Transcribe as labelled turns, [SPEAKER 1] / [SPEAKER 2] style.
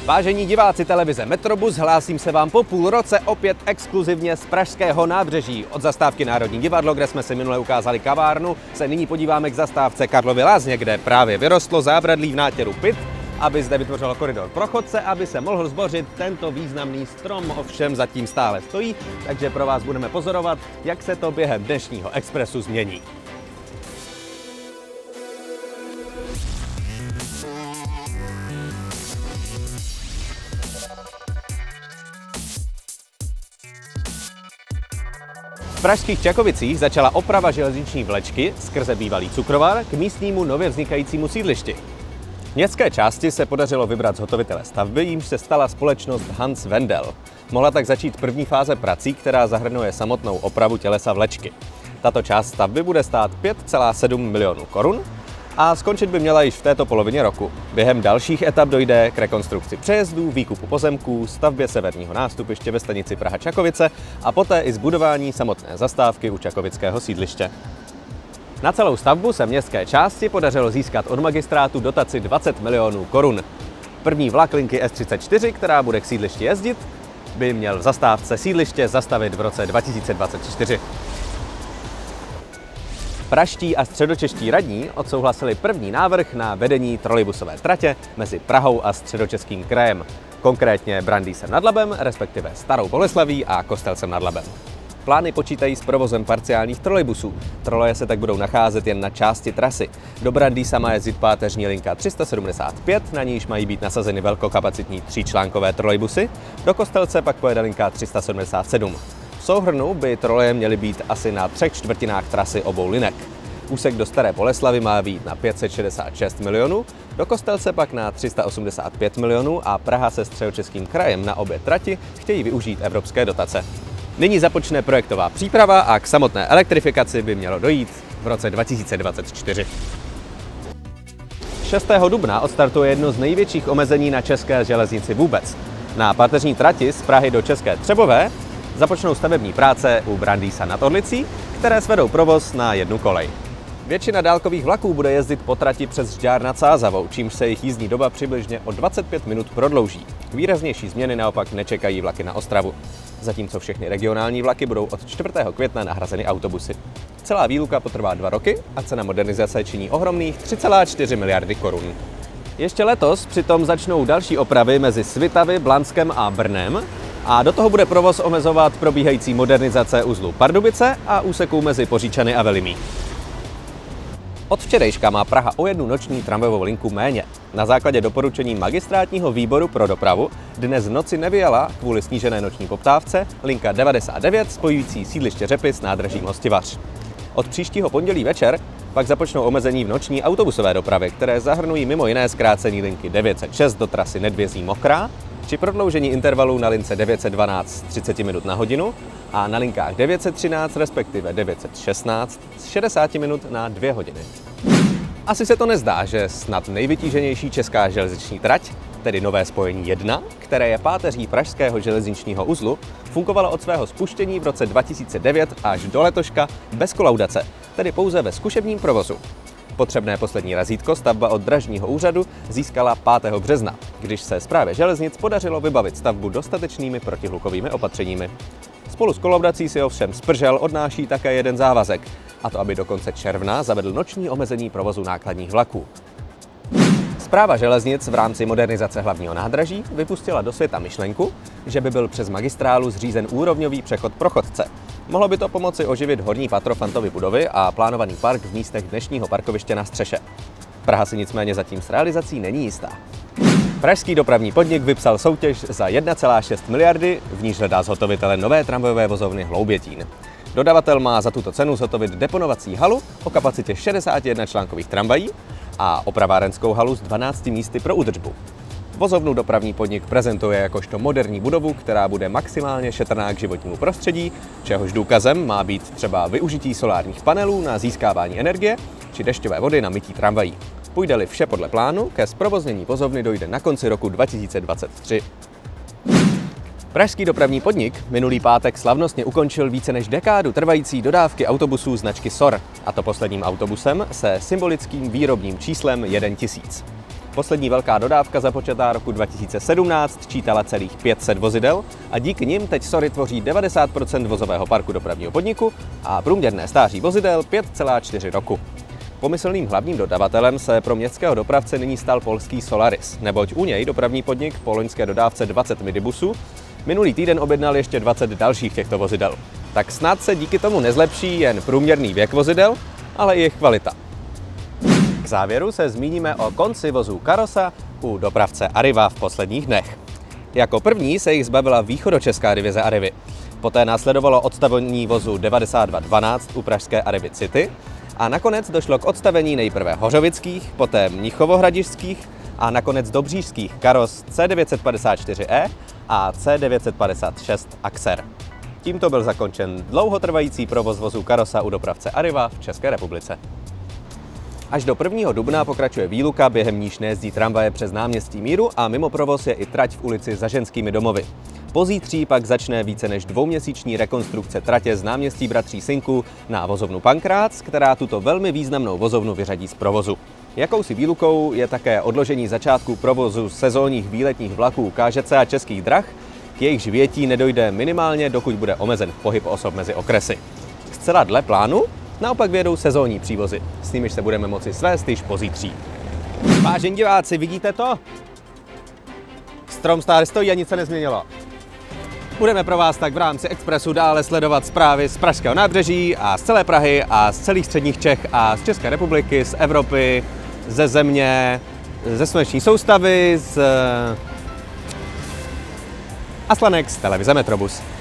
[SPEAKER 1] Vážení diváci televize Metrobus, hlásím se vám po půl roce opět exkluzivně z pražského nábřeží. Od zastávky Národní divadlo, kde jsme si minule ukázali kavárnu, se nyní podíváme k zastávce Karlovy Lázně, kde právě vyrostlo zábradlí v nátěru pyt, aby zde vytvořilo koridor pro chodce, aby se mohl zbořit tento významný strom, ovšem zatím stále stojí, takže pro vás budeme pozorovat, jak se to během dnešního expresu změní. V pražských Čakovicích začala oprava železniční vlečky skrze bývalý cukrovar k místnímu nově vznikajícímu sídlišti. Městské části se podařilo vybrat zhotovitele stavby, jímž se stala společnost Hans Wendel. Mohla tak začít první fáze prací, která zahrnuje samotnou opravu tělesa vlečky. Tato část stavby bude stát 5,7 milionů korun a skončit by měla již v této polovině roku. Během dalších etap dojde k rekonstrukci přejezdů, výkupu pozemků, stavbě severního nástupiště ve stanici Praha-Čakovice a poté i zbudování samotné zastávky u čakovického sídliště. Na celou stavbu se městské části podařilo získat od magistrátu dotaci 20 milionů korun. První vlak linky S34, která bude k sídlišti jezdit, by měl v zastávce sídliště zastavit v roce 2024. Pražští a středočeští radní odsouhlasili první návrh na vedení trolejbusové tratě mezi Prahou a Středočeským krajem, konkrétně Brandýsem nad Labem, respektive Starou Boleslaví a Kostelcem nad Labem. Plány počítají s provozem parciálních trolejbusů. Troleje se tak budou nacházet jen na části trasy. Do Brandýsa má jezdit páteřní linka 375, na níž mají být nasazeny velkokapacitní tříčlánkové trolejbusy, do Kostelce pak pojede linka 377. V souhrnu by troleje měly být asi na 3/4 trasy obou linek. Úsek do Staré Boleslavy má být na 566 milionů, do Kostelce pak na 385 milionů a Praha se Středočeským krajem na obě trati chtějí využít evropské dotace. Nyní započne projektová příprava a k samotné elektrifikaci by mělo dojít v roce 2024. 6. dubna odstartuje jedno z největších omezení na české železnici vůbec. Na páteřní trati z Prahy do České Třebové započnou stavební práce u Brandýsa nad Orlicí, které svedou provoz na jednu kolej. Většina dálkových vlaků bude jezdit po trati přes Žďár nad Sázavou, čímž se jejich jízdní doba přibližně o 25 minut prodlouží. Výraznější změny naopak nečekají vlaky na Ostravu. Zatímco všechny regionální vlaky budou od 4. května nahrazeny autobusy. Celá výluka potrvá 2 roky a cena modernizace činí ohromných 3,4 miliardy korun. Ještě letos přitom začnou další opravy mezi Svitavy, Blanskem a Brnem a do toho bude provoz omezovat probíhající modernizace uzlu Pardubice a úseků mezi Poříčany a Velimí. Od včerejška má Praha o jednu noční tramvajovou linku méně. Na základě doporučení magistrátního výboru pro dopravu dnes v noci nevyjela kvůli snížené noční poptávce linka 99 spojující sídliště Řepy s nádražím Hostivař. Od příštího pondělí večer pak započnou omezení v noční autobusové dopravě, které zahrnují mimo jiné zkrácení linky 906 do trasy Nedvězí-Mokrá či prodloužení intervalů na lince 912 z 30 minut na hodinu a na linkách 913 respektive 916 z 60 minut na 2 hodiny. Asi se to nezdá, že snad nejvytíženější česká železniční trať, tedy nové spojení 1, které je páteří pražského železničního uzlu, fungovalo od svého spuštění v roce 2009 až do letoška bez kolaudace, tedy pouze ve zkušebním provozu. Potřebné poslední razítko stavba od Drážního úřadu získala 5. března, když se Správě železnic podařilo vybavit stavbu dostatečnými protihlukovými opatřeními. Spolu s kolaudací si ovšem Spržel odnáší také jeden závazek, a to aby do konce června zavedl noční omezení provozu nákladních vlaků. Správa železnic v rámci modernizace hlavního nádraží vypustila do světa myšlenku, že by byl přes magistrálu zřízen úrovňový přechod pro chodce. Mohlo by to pomoci oživit horní patro Fantovy budovy a plánovaný park v místech dnešního parkoviště na střeše. Praha si nicméně zatím s realizací není jistá. Pražský dopravní podnik vypsal soutěž za 1,6 miliardy, v níž hledá zhotovitele nové tramvajové vozovny Hloubětín. Dodavatel má za tuto cenu zhotovit deponovací halu o kapacitě 61 článkových tramvají a opravárenskou halu s 12 místy pro údržbu. Vozovnu dopravní podnik prezentuje jakožto moderní budovu, která bude maximálně šetrná k životnímu prostředí, čehož důkazem má být třeba využití solárních panelů na získávání energie či dešťové vody na mytí tramvají. Půjde-li vše podle plánu, ke zprovoznění vozovny dojde na konci roku 2023. Pražský dopravní podnik minulý pátek slavnostně ukončil více než dekádu trvající dodávky autobusů značky SOR, a to posledním autobusem se symbolickým výrobním číslem 1000. Poslední velká dodávka započatá roku 2017 čítala celých 500 vozidel a díky nim teď SORY tvoří 90% vozového parku dopravního podniku a průměrné stáří vozidel 5,4 roku. Pomyslným hlavním dodavatelem se pro městského dopravce nyní stal polský Solaris, neboť u něj dopravní podnik po loňské dodávce 20 midibusů minulý týden objednal ještě 20 dalších těchto vozidel. Tak snad se díky tomu nezlepší jen průměrný věk vozidel, ale i jejich kvalita. K závěru se zmíníme o konci vozů Karosa u dopravce Arriva v posledních dnech. Jako první se jich zbavila východočeská divize Arrivy. Poté následovalo odstavení vozu 9212 u pražské Arrivy City a nakonec došlo k odstavení nejprve hořovických, poté mnichovohradišťských a nakonec dobříšských Karos C954E a C956 Axer. Tímto byl zakončen dlouhotrvající provoz vozů Karosa u dopravce Arriva v České republice. Až do 1. dubna pokračuje výluka, během níž nejezdí tramvaje přes náměstí Míru a mimo provoz je i trať v ulici Za ženskými domovy. Pozítří pak začne více než dvouměsíční rekonstrukce tratě z náměstí Bratří Synků na vozovnu Pankrác, která tuto velmi významnou vozovnu vyřadí z provozu. Jakousi výlukou je také odložení začátku provozu sezónních výletních vlaků KŽC a Českých drah, k jejichž vyjetí nedojde minimálně, dokud bude omezen pohyb osob mezi okresy. Zcela dle plánu naopak vyjedou sezónní přívozy, s nimiž se budeme moci svést již pozítří. Vážení diváci, vidíte to? Strom stále stojí a nic se nezměnilo. Budeme pro vás tak v rámci Expressu dále sledovat zprávy z pražského nábřeží a z celé Prahy a z celých středních Čech a z České republiky, z Evropy, ze země, ze sluneční soustavy, z Aslanek z televize Metrobus.